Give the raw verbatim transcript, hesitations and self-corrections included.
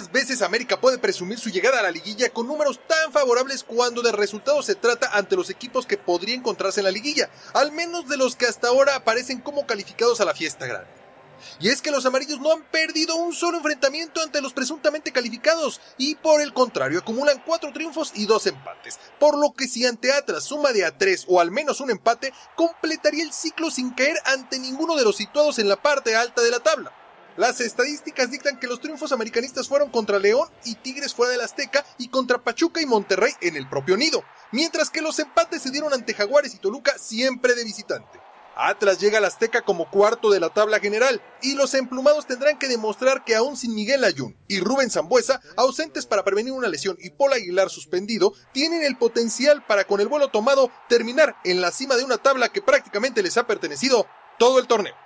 Pocas veces América puede presumir su llegada a la liguilla con números tan favorables cuando de resultados se trata ante los equipos que podría encontrarse en la liguilla, al menos de los que hasta ahora aparecen como calificados a la fiesta grande. Y es que los amarillos no han perdido un solo enfrentamiento ante los presuntamente calificados y por el contrario acumulan cuatro triunfos y dos empates, por lo que si ante Atlas suma de a tres o al menos un empate, completaría el ciclo sin caer ante ninguno de los situados en la parte alta de la tabla. Las estadísticas dictan que los triunfos americanistas fueron contra León y Tigres fuera del Azteca y contra Pachuca y Monterrey en el propio nido, mientras que los empates se dieron ante Jaguares y Toluca siempre de visitante. Atlas llega al Azteca como cuarto de la tabla general y los emplumados tendrán que demostrar que aún sin Miguel Layún y Rubén Sambueza, ausentes para prevenir una lesión, y Paul Aguilar suspendido, tienen el potencial para con el vuelo tomado terminar en la cima de una tabla que prácticamente les ha pertenecido todo el torneo.